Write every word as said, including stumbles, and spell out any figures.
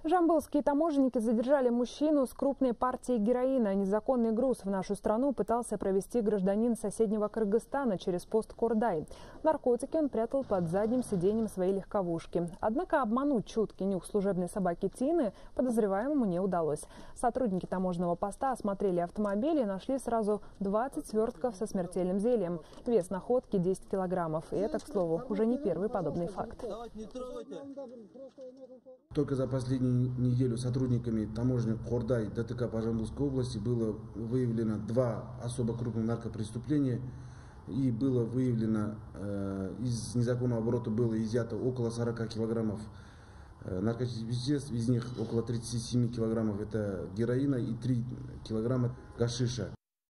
Жамбылские таможенники задержали мужчину с крупной партией героина. Незаконный груз в нашу страну пытался провести гражданин соседнего Кыргызстана через пост Кордай. Наркотики он прятал под задним сиденьем своей легковушки. Однако обмануть чуткий нюх служебной собаки Тины подозреваемому не удалось. Сотрудники таможенного поста осмотрели автомобиль и нашли сразу двадцать свертков со смертельным зельем. Вес находки десять килограммов. И это, к слову, уже не первый подобный факт. Только за последнюю неделю сотрудниками таможни Кордай ДТК по Жамбылской области было выявлено два особо крупных наркопреступления и было выявлено э, из незаконного оборота было изъято около сорока килограммов э, наркотических веществ, из них около тридцати семи килограммов это героина и три килограмма гашиша.